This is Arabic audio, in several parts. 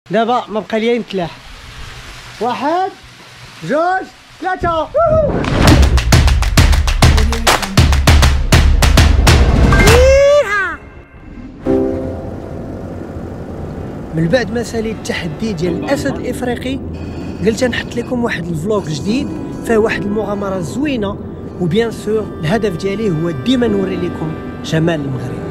دابا ما بقى ليا نتلاح. 1 2 3. من بعد ما سالي التحدي ديال الاسد الافريقي، قلت نحط لكم واحد الفلوق جديد فيه واحد المغامره زوينه، وبيان سور الهدف ديالي هو ديما نوري لكم جمال المغرب.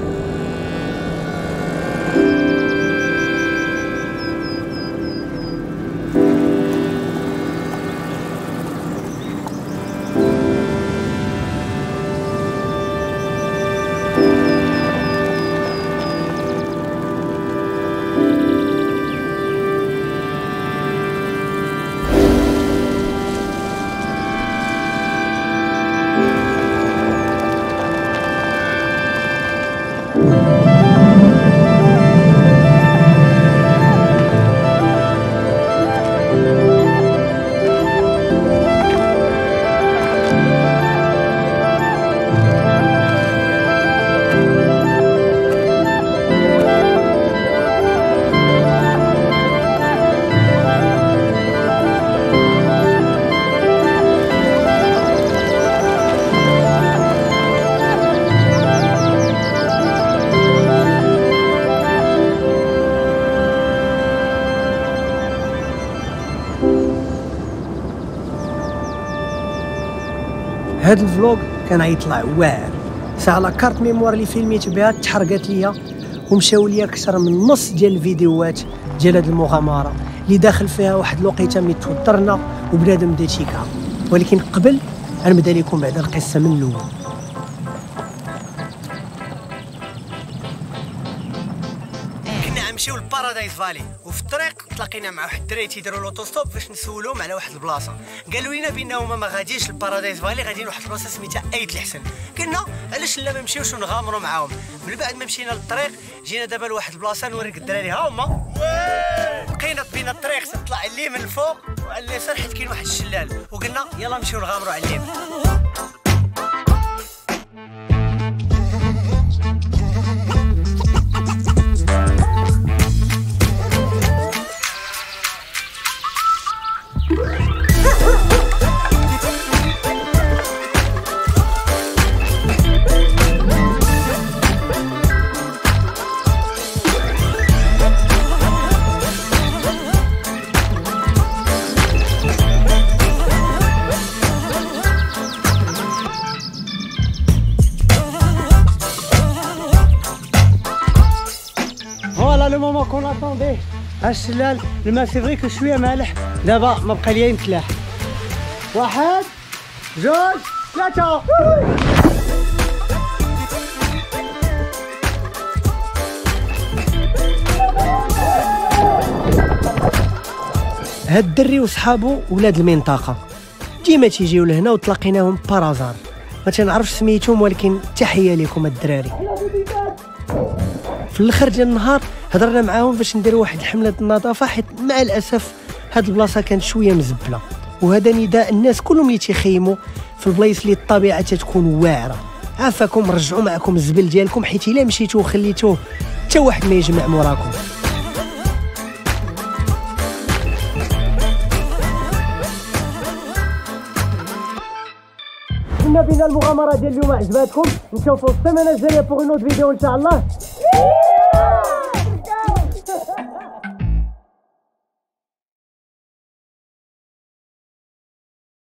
هاد الفلوق كان غيطلع واعر، ساعه لا كارت ميموار اللي فيلميت بها تحرقات ليا، ومشاو ليا اكثر من نص ديال الفيديوهات ديال هاد المغامره اللي داخل فيها واحد الوقيته ملي توترنا وبنادم بدا تيكا. ولكن قبل غنبدا لكم بعدا القصه من الاول. نمشيو لبارادايس فالي، وفي الطريق تلاقينا مع واحد الدراري تيديروا لوطوستوب باش نسولوهم على واحد البلاصه. قالوا لنا بانهم ما غاديش لبارادايس فالي، غاديين لواحد البلاصه سميتها ايت الحسن. قلنا علاش لا ما نمشيوش ونغامروا معاهم. من بعد ما مشينا للطريق جينا دابا لواحد البلاصه نوريك الدراري، ها هما. بقينا بين الطريق تطلع على اليمين الفوق وعلى اليسار حيت كاين واحد الشلال، وقلنا يلا نمشيو نغامروا على اليمين. فوالا لو مومون كون اتوندي. ها الشلال الماء سي فري كو شويه مالح، دابا ما بقى ليا نتلاح. 1 2 3. هاد الدري وصحابو ولاد المنطقه ديما تيجيو لهنا وتلاقيناهم بارازار، ما تنعرفش سميتهم، ولكن تحيه لكم الدراري. في الاخر ديال النهار هضرنا معاهم باش نديروا واحد الحمله النظافه، حيت مع الاسف هاد البلاصه كانت شويه مزبله، وهذا نداء الناس كلهم اللي تيخيموا في البلايص اللي الطبيعه تتكون واعره. عافاكم رجعوا معكم الزبل ديالكم، حيت الا مشيتوا وخليتوه حتى واحد ما يجمع موراكم. كنا بينا المغامره ديال اليوم عجباتكم، نشوفوا السيمانه الجايه بوغ نوت فيديو ان شاء الله.